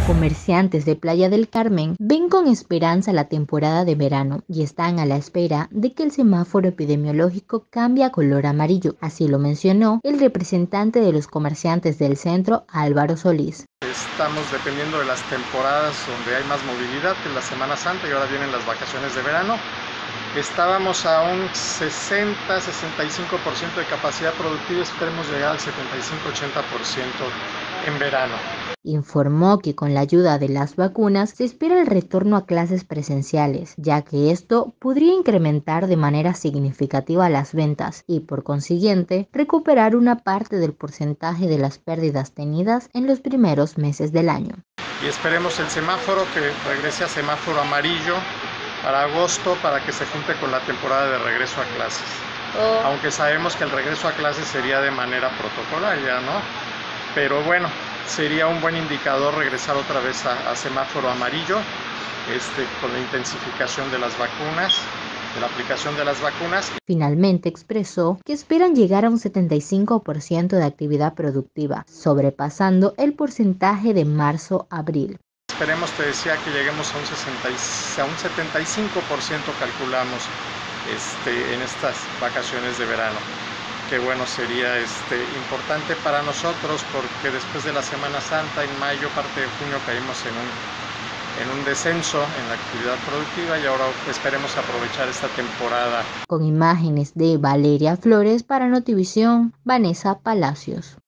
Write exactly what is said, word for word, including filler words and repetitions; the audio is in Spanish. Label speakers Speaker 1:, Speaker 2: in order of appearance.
Speaker 1: Comerciantes de Playa del Carmen ven con esperanza la temporada de verano y están a la espera de que el semáforo epidemiológico cambie a color amarillo. Así lo mencionó el representante de los comerciantes del centro, Álvaro Solís.
Speaker 2: Estamos dependiendo de las temporadas donde hay más movilidad, que es la Semana Santa y ahora vienen las vacaciones de verano. Estábamos a un sesenta a sesenta y cinco por ciento de capacidad productiva, esperemos llegar al setenta y cinco a ochenta por ciento en verano.
Speaker 1: Informó que con la ayuda de las vacunas se espera el retorno a clases presenciales, ya que esto podría incrementar de manera significativa las ventas y, por consiguiente, recuperar una parte del porcentaje de las pérdidas tenidas en los primeros meses del año.
Speaker 2: Y esperemos el semáforo que regrese a semáforo amarillo para agosto, para que se junte con la temporada de regreso a clases. Oh. Aunque sabemos que el regreso a clases sería de manera protocolaria, ¿no? Pero bueno, sería un buen indicador regresar otra vez a, a semáforo amarillo, este, con la intensificación de las vacunas, de la aplicación de las vacunas.
Speaker 1: Finalmente expresó que esperan llegar a un setenta y cinco por ciento de actividad productiva, sobrepasando el porcentaje de marzo-abril.
Speaker 2: Esperemos, te decía, que lleguemos a un, sesenta, a un setenta y cinco por ciento, calculamos, este, en estas vacaciones de verano. Que bueno, sería este, importante para nosotros porque después de la Semana Santa, en mayo, parte de junio, caímos en un, en un descenso en la actividad productiva y ahora esperemos aprovechar esta temporada.
Speaker 1: Con imágenes de Valeria Flores para Notivisión, Vanessa Palacios.